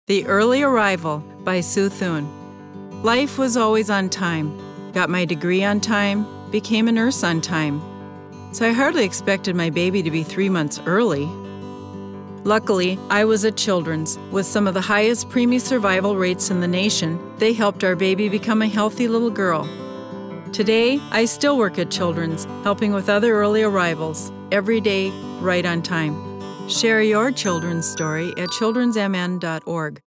The Early Arrival by Sue Thune. Life was always on time. Got my degree on time, became a nurse on time. So I hardly expected my baby to be 3 months early. Luckily, I was at Children's. With some of the highest preemie survival rates in the nation, they helped our baby become a healthy little girl. Today, I still work at Children's, helping with other early arrivals, every day, right on time. Share your children's story at childrensmn.org.